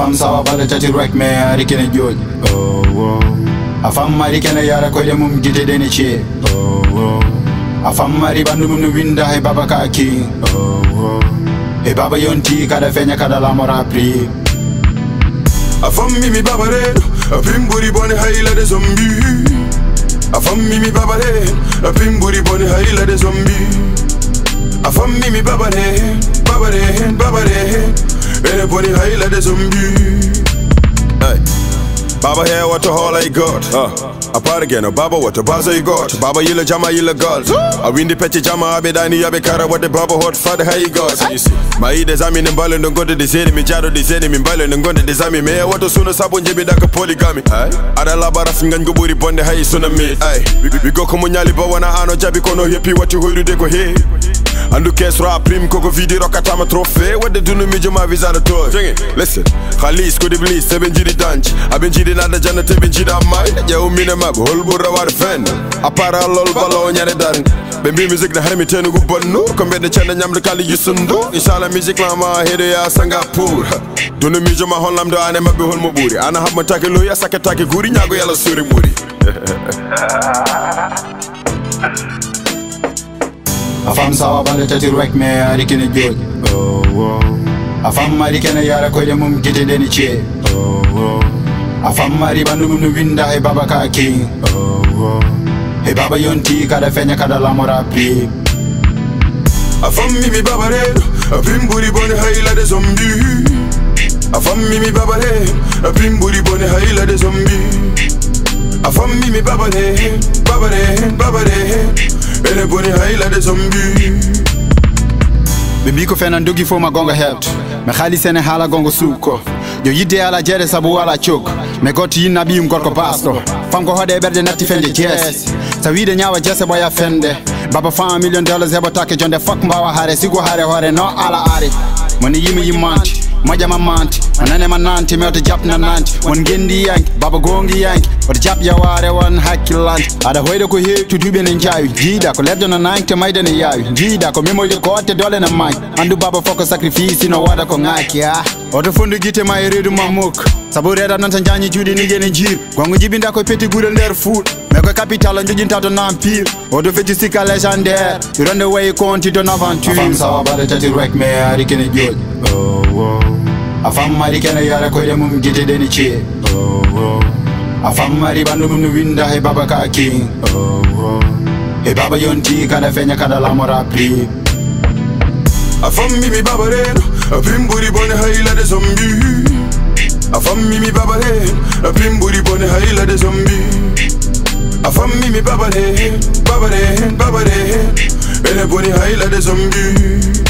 fam sawa bala tati rek me ari kene joj. A fam mari kene yara ko mum gite deni che. A fam mari bandu mum no winda he baba ka ki. E baba yonti kada fenya kada la mora pri. A fam mimi baba re, a pimburi boni haila de zombie. A fam mimi baba re, a pimburi boni haila de zombie. A fam mimi baba re, bene boni haila de zombie. Hey. Baba here what the hell I got. Apart again, Baba what the buzz I got. Baba yilla jama yilla girls. I win the petty jama abedani abekara what the Baba hot father how you got. You see, my ears I mean in ballen don't go to the city, me jaro the city, me ballen don't go to the zami. Me what the sooner sabon jebe da polygamy. Ada labara fingan go buri bonde how you sooner me. We go komunyali ba wana ano jabi kono happy what you hold de go here. And the case rap prim koko video rockatama trophy. What they do no me jama visa the toy. Listen, Khalis could iblis seven jiri danch. I've been jiri nada jana te ben jiri amai. Ya umine mab hol burra war fen. Apara lol balo nyane daring. Bembi music na harmi tenu go bonno. Kombe de chana nyam de kali yusundo. Inshallah music lama hede ya Singapore. Do no me jama holam do ane mab hol moburi. Ana hab matake loya sakatake guri nyago yala suri muri. A fam sawa bala tati rek me ari kene joj. A fam mari kene yara ko mum gite deni che. A fam mari bandu mum no winda he baba ka ki. He baba yonti kada fenya kada la mora pri. A fam mimi baba re, a pimburi boni haila de zombie. A fam mimi baba re, a pimburi boni haila de zombie. A fam mimi baba re, bene boni haila de zombie. Bimbi ko fena ndogi fo ma gonga helt. Me khali sene hala gonga suko. Yo yidde ala jere sabu wala chok. Me goti yinna bi gorko pasto. Fam ko hode berde natti fende jess. Sa wiide nyaawa jesse boya fende. Baba fa $1 million hebo take jonde fuck mbawa hare sigo hare hore no ala are. Moni yimi yimanti. Moja mamanti, manane mananti, me oto jap na nanti. Won gendi yanki, baba gongi yanki. Oto jap ya ware wan hakilanti. Ada hoide ko he to dube ne njawi. Jida ko leddo na nanki maide ne yawi. Jida ko memo ko ote dole na mai. Andu baba foko sacrifice no wada ko ngaki ah. Oto fundu gite mai redu mamuk. Sabu reda nan tanjani judi ni gene jir. Gongo jibinda ko peti gure nder foot. Me ko capital njujinta to nampire. Oto feti sika légendaire. You run the way konti to aventure. Fam sawa bale tati rek me ari kene joj. A fam mari kene yara ko mum gite deni che. A fam mari bandu mum no winda he baba ka ki. He baba yonti kada fenya kada la mora pri. A fam mimi baba re, a pimburi boni haila de zombie. A fam mimi baba re, a pimburi boni haila de zombie. A fam mimi baba re, bene boni haila de zombie.